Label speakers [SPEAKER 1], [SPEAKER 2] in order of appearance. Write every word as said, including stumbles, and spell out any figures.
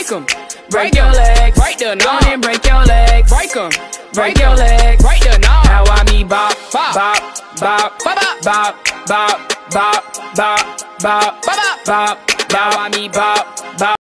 [SPEAKER 1] break 'em. Break your legs, break the knob, and break your legs, break 'em. Break your legs, break the knob. Now I me bop, bop, bop, bop, bop, bop, bop, bop, bop, bop, bop, bop. Now I me bop, bop.